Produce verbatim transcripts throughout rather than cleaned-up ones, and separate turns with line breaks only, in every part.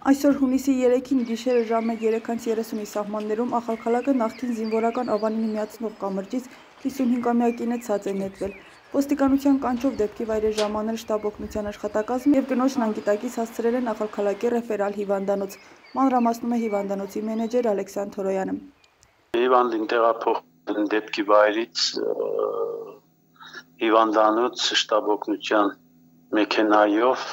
Այսօր հունիսի երեքին գիշերը ժամը երեքից երեսունի սահմաններում Ախալքալակը նախկին զինվորական Ավանին միացնող կամրջից հիսունհինգամյա կինը ցած է նետվել։ Ոստիկանության կանչով դեպքի վայր է ժամանել շտաբ օգնության աշխատակազմը եւ կնոջն անգիտակից հասցրել են Ախալքալակի ռեֆերալ հիվանդանոց։ Մանրամասնում է հիվանդանոցի մենեջեր Ալեքսան Թորոյանը։
Հիվանդին տեղափոխել դեպքի վայրից հիվանդանոց շտաբ օգնության մեքենայով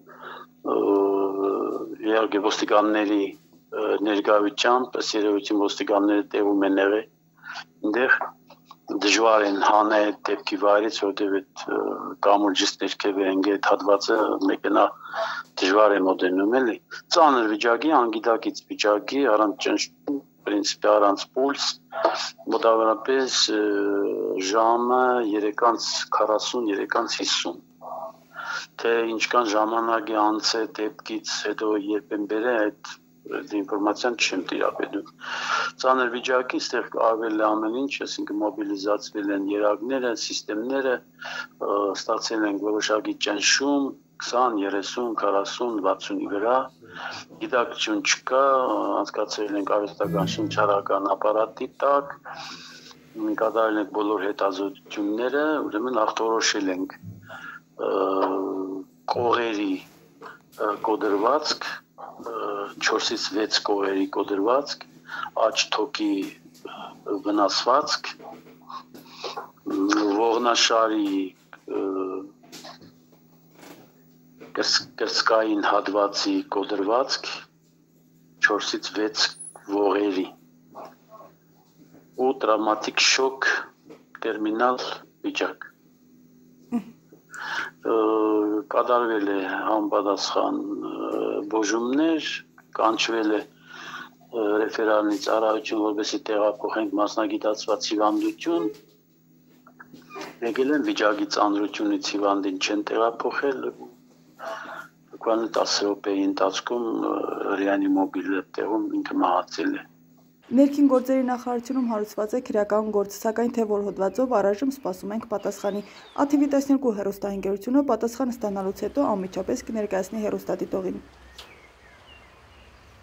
Իհարկե ոստիկանների ներկայությամբ ըստ երևույթին ոստիկանները տեղում են եղել այնտեղ դժվար են հանել դեպքի վայրից, որտեղ այդ կամուրջից ներքև է ընկել այդ հատվածը մեքենա դժվար է մոտենում էլի ծանր վիճակի, անգիտակից վիճակի, առանց ճնշում, պրինցիպի առանց պուլս, մոտավորապես ժամը երեքից քառասուն, երեքից հիսուն Թե ինչքան ժամանակ է անցել դեպքից հետո երբ են բերել այդ ինֆորմացիան չեմ տիրապետում։ Ծանր վիճակի այստեղ արվել է ամեն ինչ, այսինքն մոբիլիզացվել են երակները, սիստեմները, ստացել են որոշակի ճնշում քսան, երեսուն, քառասուն, վաթսունի վրա, գիտակցություն չկա, անցկացրել ենք արհեստական շնչառական ապարատի տակ, կատարել ենք բոլոր հետազոտությունները, ուրեմն ախտորոշել ենք կողերի կոդրվածք, չորսից վեց կողերի կոդրվածք, աջ թոքի վնասվածք, ողնաշարի կրծքային հատվածի կոդրվածք, չորսից վեց ողերի ու տրավմատիկ շոկ տերմինալ վիճակ։ Կատարվել է համապատասխան բուժումներ, կանչվել է ռեֆերալնի ծառայություն, որպեսզի տեղափոխենք մասնագիտացված հիվանդություն, եկել են վիճակի ծանրությունից հիվանդին չեն տեղափոխել, բуквально տասը րոպեի ընթացքում ռեանիմոբիլ տեղում ինքը մահացել է։
Ներքին գործերի նախարարությունում հարուցված է քրեական գործ, սակայն թե որ հոդվածով առայժմ սպասում ենք պատասխանի։ ԱԹՎ տասներկու հեռուստաընկերությունը պատասխան ստանալուց հետո անմիջապես կներկայացնի հեռուստադիտողին։